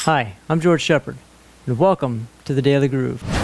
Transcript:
Hi, I'm George Shepard, and welcome to the Daily Groove.